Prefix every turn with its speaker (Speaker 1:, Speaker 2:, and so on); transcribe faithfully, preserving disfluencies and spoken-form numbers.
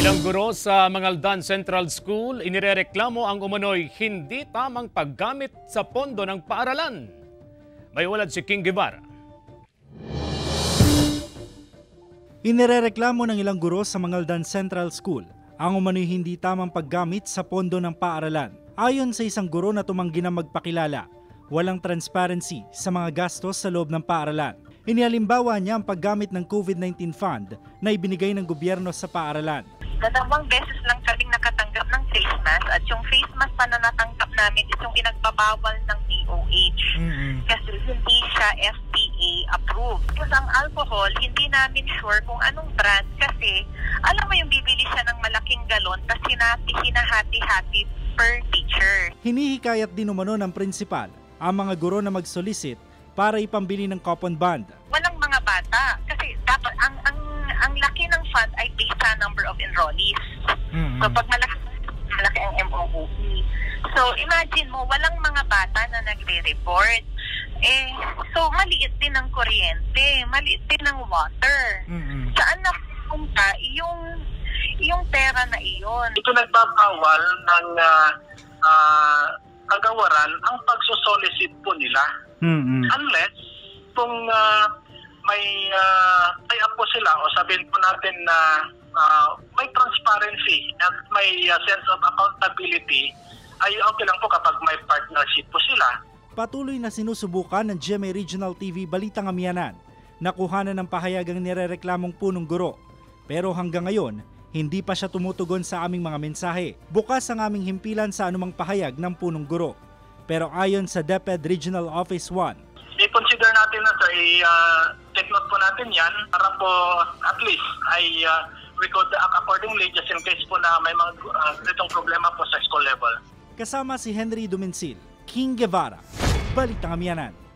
Speaker 1: Ilang guro sa Mangaldan Central School inirereklamo ang umano'y hindi tamang paggamit sa pondo ng paaralan. May ulat si King Guevara.
Speaker 2: Inirereklamo ng ilang guro sa Mangaldan Central School ang umano'y hindi tamang paggamit sa pondo ng paaralan. Ayon sa isang guro na tumanggi na magpakilala, walang transparency sa mga gastos sa loob ng paaralan. Inihalimbawa niya ang paggamit ng COVID nineteen fund na ibinigay ng gobyerno sa paaralan.
Speaker 3: Dalawang beses lang kaming nakatanggap ng face mask at yung face mask pa na natanggap namin is yung pinagbabawal ng D O H mm-hmm. kasi hindi siya F D A approved. Kasi ang alcohol, hindi namin sure kung anong brand kasi alam mo yung bibili siya ng malaking galon tapos hinahati-hati per teacher.
Speaker 2: Hinihikayat din umano ng prinsipal ang mga guro na mag-solicit para ipambili ng coupon bond.
Speaker 3: Walang mga bata kasi dapat ang ang ang laki ng fund ay based sa number of enrollees. Mm-hmm. So pag malaki, malaki ang M O O E. So imagine mo, walang mga bata na nagre-report. Eh, so maliit din ang kuryente, maliit din ang water. Mm-hmm. Saan napunta yung, yung pera na iyon?
Speaker 4: Ito nagbabawal ng uh, uh, kagawaran ang pagsosolicit po nila. Mm-hmm. Unless kung uh, may uh, may po sila o sabihin po natin na uh, may transparency at may uh, sense of accountability, ay okay lang po kapag may partnership po sila.
Speaker 2: Patuloy na sinusubukan ng G M A Regional T V Balitang Amianan na kuhanan ng pahayagang nirereklamong punong guro. Pero hanggang ngayon, hindi pa siya tumutugon sa aming mga mensahe. Bukas ang aming himpilan sa anumang pahayag ng punong guro. Pero ayon sa DepEd Regional Office one,
Speaker 4: i-consider natin na sir, uh, take note po natin yan para po at least ay uh, we could act accordingly just in case po na may mga uh, itong problema po sa school level.
Speaker 2: Kasama si Henry Dumensil, King Guevara, Balitang Amianan.